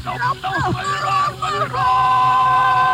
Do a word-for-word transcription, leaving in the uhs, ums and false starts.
ต้องต้องไปรอดไปรอด